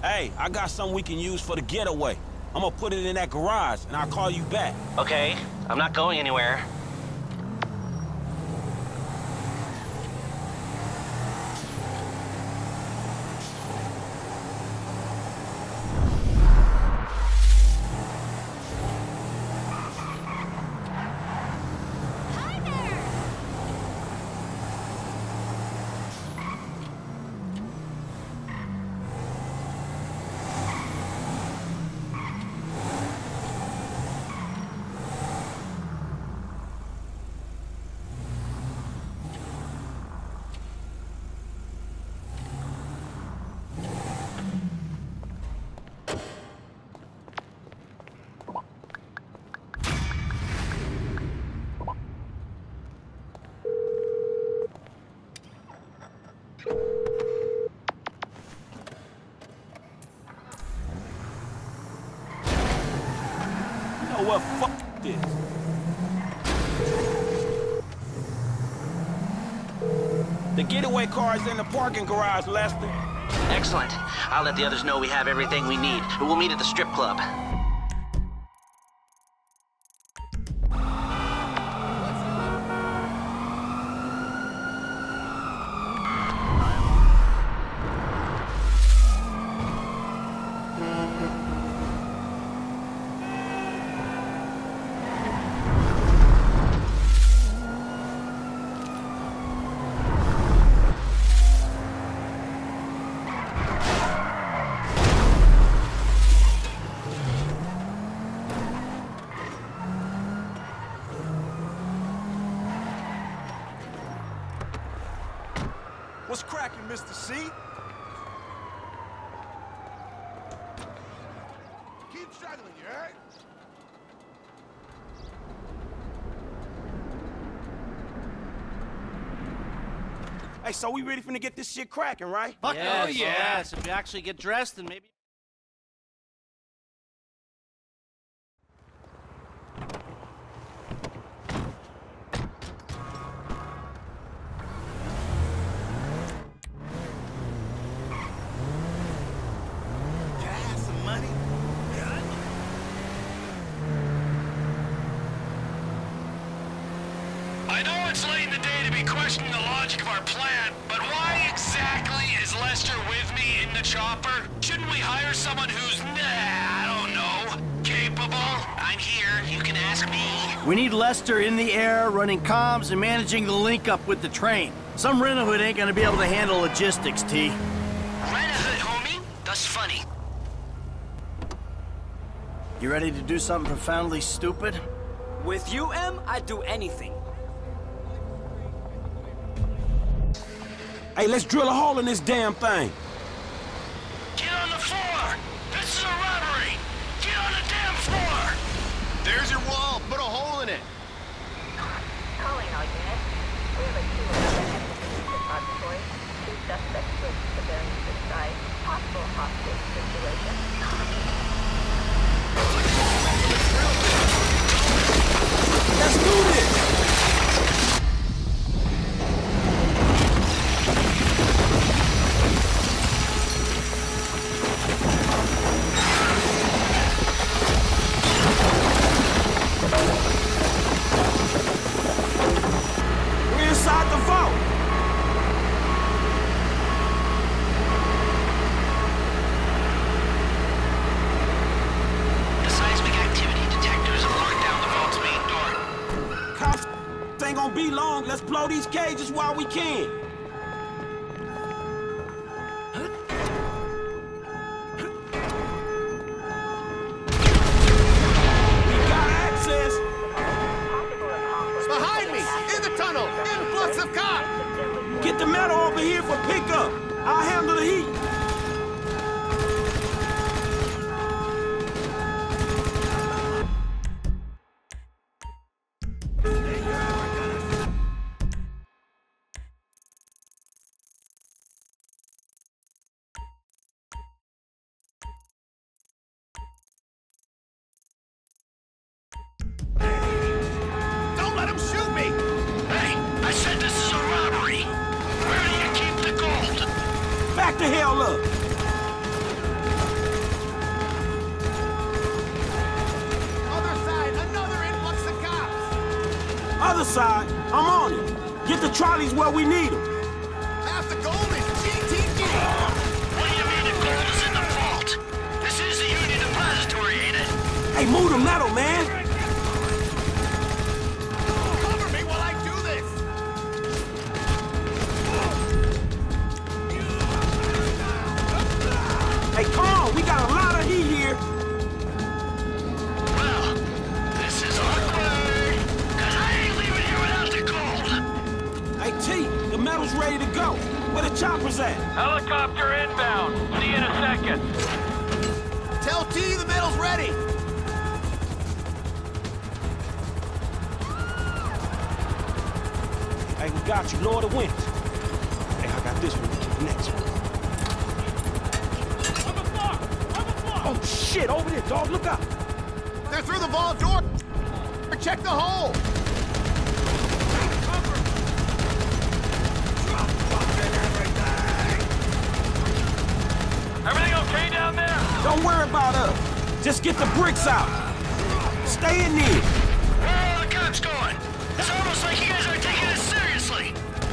Hey, I got something we can use for the getaway. I'm gonna put it in that garage, and I'll call you back. Okay, I'm not going anywhere. You know what? Fuck this. The getaway car is in the parking garage, Lester. Excellent. I'll let the others know we have everything we need. We'll meet at the strip club. What's cracking, Mr. C? Keep struggling, you heard? Hey, so we ready finna get this shit cracking, right? Fuck Yes, yeah. yes. If you actually get dressed, then maybe... Can I have some money? I know it's late in the day to be questioning the logic of our plan, but why exactly is Lester with me in the chopper? Shouldn't we hire someone who's, I don't know, capable? I'm here, you can ask me. We need Lester in the air, running comms and managing the link up with the train. Some rent-a-hood ain't gonna be able to handle logistics, T. Rent-a-hood, homie? That's funny. You ready to do something profoundly stupid? With you, M, I'd do anything. Hey, let's drill a hole in this damn thing. Get on the floor! This is a robbery! Get on the damn floor! There's your wall. Put a hole in it. Calling all units. We have a 211 active depository. 2 suspects with civilian suicide. Possible hostage situation. Let's do this! We're inside the vault! The seismic activity detectors have locked down the vault's main door. Cops ain't gonna be long. Let's blow these cages while we can. We got access. Possible accomplice. Behind me! In the tunnel! Influx of cops! Get the metal over here for pickup. I'll handle the heat. Don't let him shoot me! Hey, I said this is a robbery! Where do you keep the gold? Back the hell up. Other side, I'm on it. Get the trolleys where we need them. Half the gold is GTG. What do you mean the gold is in the vault? This is the Union Depository, ain't it? Hey, move the metal, man. Cover me while I do this. Hey, come on, we got a lot of heat here. Well, this is awkward. Cause I ain't leaving here without the gold. Hey, T, the metal's ready to go. Where the choppers at? Helicopter inbound. See you in a second. Tell T the metal's ready. Hey, we got you. Lower the winch. Hey, I got this one. Get the next one. Oh, shit. Over there, dog. Look out. They're through the vault door. Check the hole. Everything okay down there? Don't worry about us. Just get the bricks out. Stay in there. Where are all the cops going? It's almost like you guys aren't taking this seriously.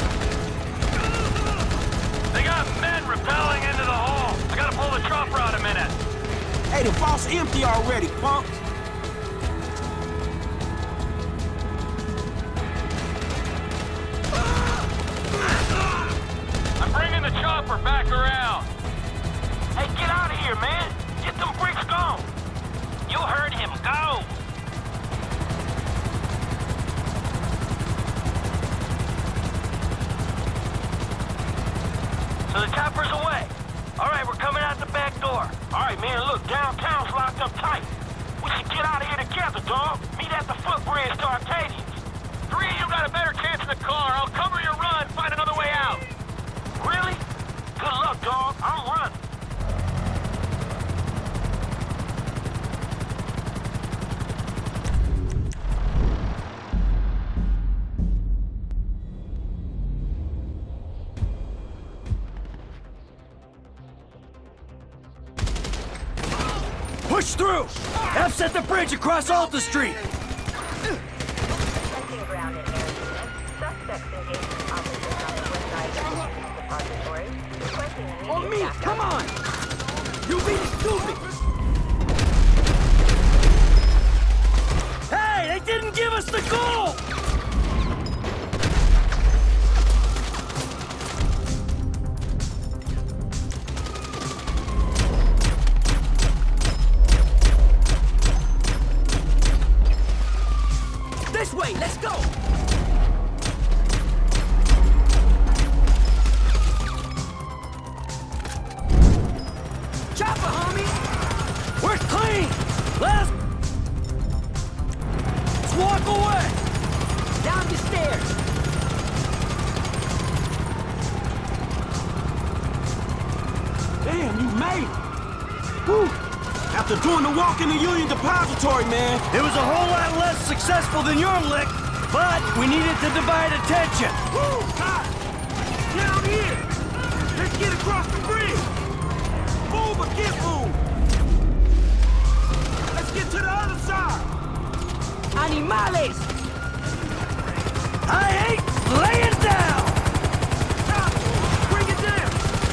They got men rappelling into the hole. I gotta pull the chopper out a minute. Hey, the vault's empty already, punk. I'm bringing the chopper back around. Hey, get out of here, man. Get them bricks gone. You heard him. Go. So the chopper's away. All right, we're coming out the back door. All right, man, look, downtown's locked up tight. We should get out of here together, dog. Meet at the footbridge to Arcadians. Three of you got a better chance in the car. I'll cover your run, find another way out. Really? Good luck, dog. I'm running. Push through! F's at the bridge across Alta Street! Checking ground in air unit. Suspects engaged in officers on the west side of the Union Depository. Requesting immediate On me! backup. Come on! You being stupid! Hey, they didn't give us the goal! This way, let's go! Chopper, homie! We're clean! Let's walk away! Down the stairs! Damn, you made it. Whew. After doing the walk in the Union Depository, man. It was a whole lot less successful than your lick, but we needed to divide attention. Woo, God. Down here. Let's get across the bridge. Move or get moved. Let's get to the other side. Animales! I ain't laying down! Stop. Bring it down.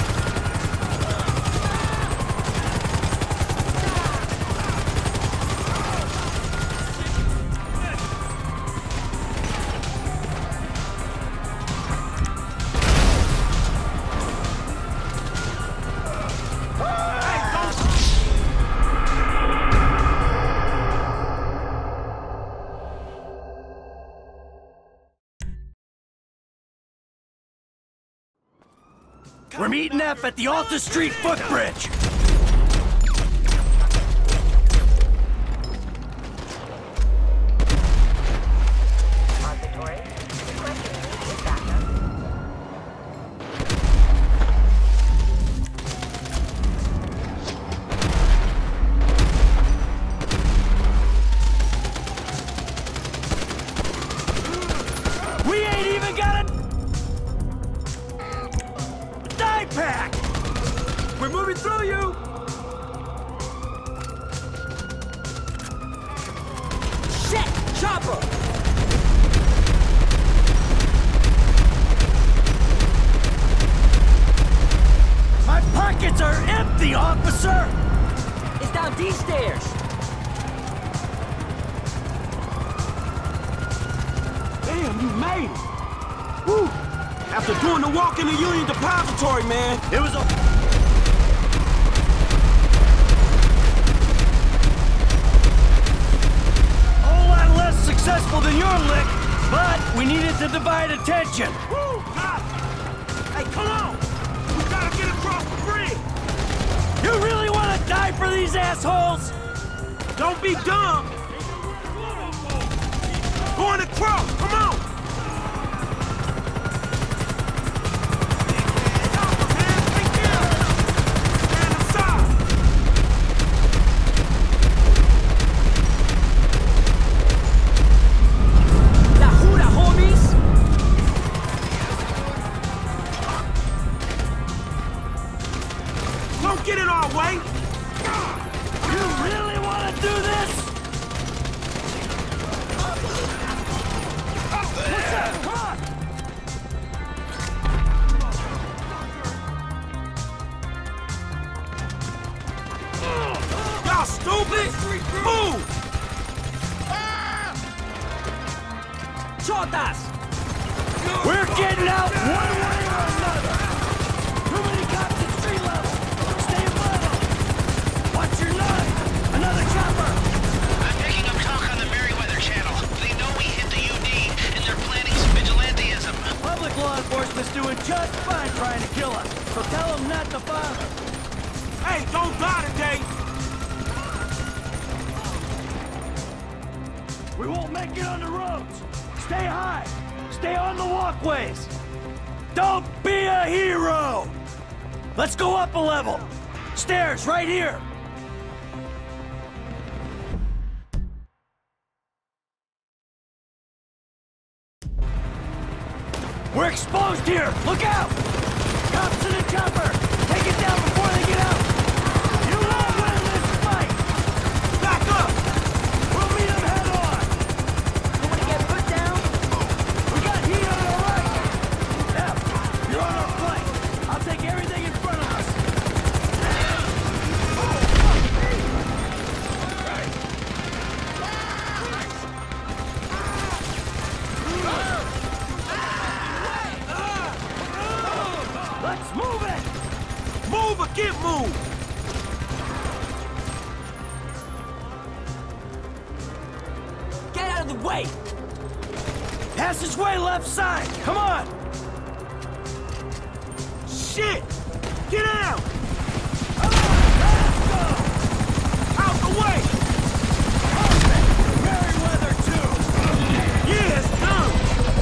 We're meeting F at the Alta Street footbridge. Depository. Requesting immediate backup. We ain't even got a die pack! We're moving through you! Shit! Chopper! pockets are empty, officer! It's down these stairs. Damn, you made it! Woo! After doing the walk in the Union Depository, man! It was a... whole lot less successful than your lick, but we needed to divide attention. Woo! God. Hey, come on! We gotta get across the bridge! You really want to die for these assholes? Don't be dumb! Going across! Come on! Don't get in our way! You really want to do this? What's up? Come on! Y'all stupid! Move! Chotas! We're getting out one way or another! Too many cops at street level! Stay above them! Watch your nine! Another chopper! I'm picking up talk on the Merryweather channel. They know we hit the UD, and they're planning some vigilantism. Public law enforcement's doing just fine trying to kill us, so tell them not to bother. Hey, don't die today! We won't make it on the roads! Stay high! Stay on the walkways! Don't be a hero! Let's go up a level! Stairs, right here! We're exposed here! Look out! Cops in a chopper! Take it down before they get out! You won't win this fight! Back up! We'll meet them head on! You wanna get put down? We got heat on our right! F, you're on our flank! I'll take everything in front of us! Let's move it! Move or get moved! Get out of the way! Passageway left side! Come on! Shit! Get out! Let's go! Out the way! Merryweather 2! Yeah, it's done!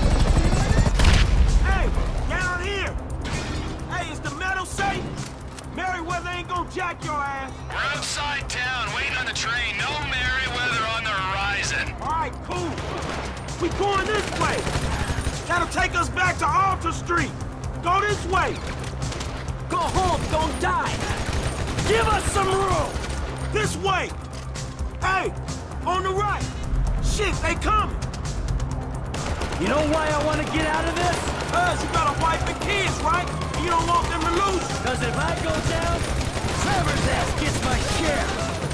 Hey, down here! Hey, is the metal safe? Merryweather ain't gonna jack your ass! We're outside town, waiting on the train. No Merryweather on the horizon. Alright, cool. We going this way. That'll take us back to Alta Street. Go this way. Go home, don't die! Give us some room! This way. Hey, on the right. Shit, they coming. You know why I want to get out of this? You got a wife and kids, right? And you don't want them to lose. Because if I go down, Trevor's ass gets my share.